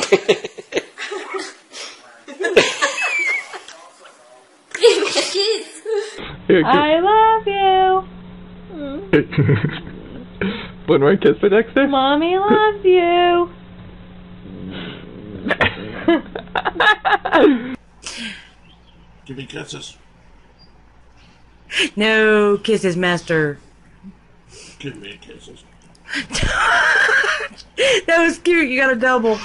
Give me a kiss. Here, I love you. one more kiss for Dexter. Mommy loves you. Give me kisses. No kisses, master. Give me kisses. That was cute. You got a double.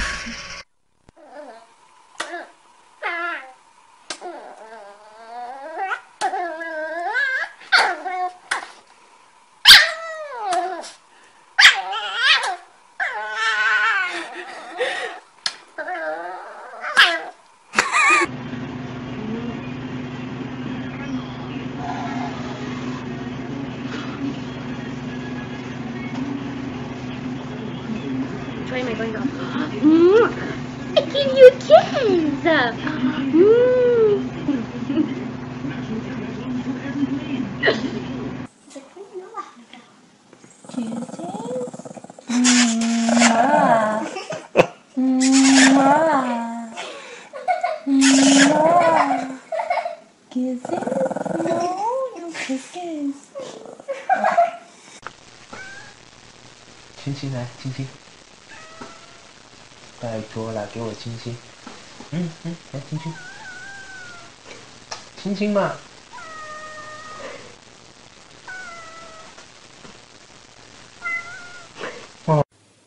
Try my finger. I give you a kiss. Kisses? No, no kisses. 亲亲来，亲亲。拜托了，给我亲亲。来亲亲。亲亲嘛。哦。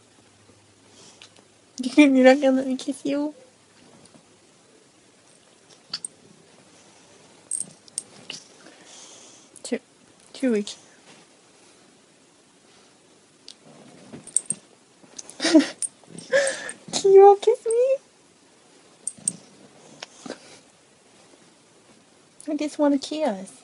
You're not gonna let me kiss you? Too weak. Can you all kiss me? I just want to kiss.